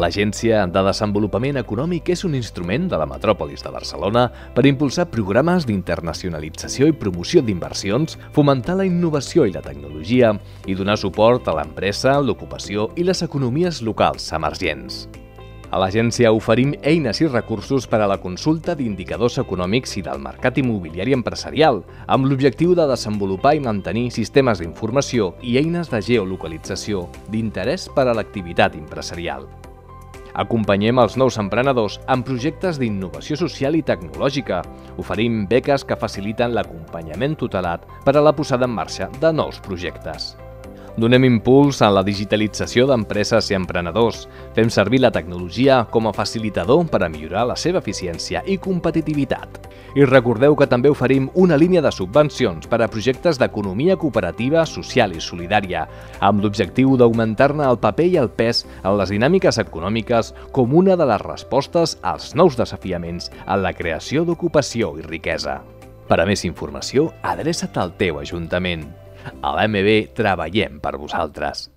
L'Agència de Desenvolupament Econòmic és un instrument de la metròpolis de Barcelona per impulsar programes d'internacionalització i promoció d'inversions, fomentar la innovació i la tecnologia i donar suport a l'empresa, l'ocupació i les economies locals emergents. A l'agència oferim eines i recursos per a la consulta d'indicadors econòmics i del mercat immobiliari empresarial, amb l'objectiu de desenvolupar i mantenir sistemes d'informació i eines de geolocalització d'interès per a l'activitat empresarial. Acompanyem els nous emprenedors en projectes d'innovació social i tecnològica. Oferim beques que faciliten l'acompanyament tutelat per a la posada en marxa de nous projectes. Donem impuls a la digitalització d'empreses i emprenedors. Fem servir la tecnologia com a facilitador per a millorar la seva eficiència i competitivitat. I recordeu que també oferim una línia de subvencions per a projectes d'economia cooperativa, social i solidària, amb l'objectiu d'augmentar-ne el paper i el pes en les dinàmiques econòmiques com una de les respostes als nous desafiaments en la creació d'ocupació i riquesa. Per a més informació, adreça't al teu ajuntament. A l'AMB treballem per vosaltres.